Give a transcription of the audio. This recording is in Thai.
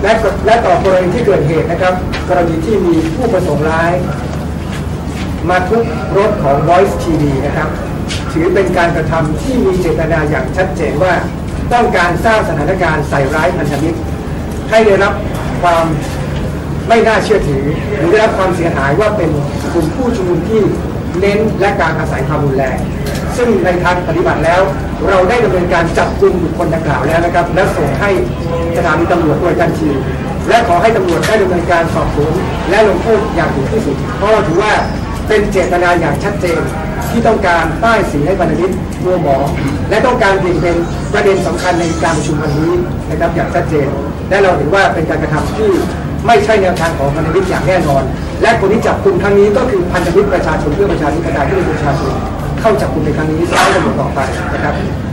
และต่อกรณีที่เกิดเหตุนะครับกรณีที่มีผู้ประสงค์ร้ายมาทุบรถของ Voice TV นะครับถือเป็นการกระทำที่มีเจตนาอย่างชัดเจนว่าต้องการสร้างสถานการณ์ใส่ร้ายพันธมิตรให้ได้รับความไม่น่าเชื่อถือหรือได้รับความเสียหายว่าเป็นกลุ่มผู้ชุมนุมที่เน้นและการอาศัยความรุนแรงซึ่งในทางปฏิบัติแล้วเราได้ดำเนินการจับกุมบุคคลดังกล่าวแล้วนะครับและส่งให้สถานีตำรวจโดยทันทีและขอให้ตำรวจได้ดำเนินการสอบสวนและลงโทษอย่างถึงที่สุดเพราะถือว่าเป็นเจตนาอย่างชัดเจนที่ต้องการป้ายสีให้พันธมิตรมัวหมองและต้องการเบี่ยงเป็นประเด็นสำคัญในการประชุมวันนี้นะครับอย่างชัดเจนและเราถือว่าเป็นการกระทำที่ไม่ใช่แนวทางของพันธมิตรอย่างแน่นอนและคนที่จับกุมครั้งนี้ก็คือพันธมิตรประชาชนเพื่อประชาธิปไตยที่เป็นประชาชนเข้าจับกุมในครั้งนี้จะให้ตำรวจต่อไปนะครับ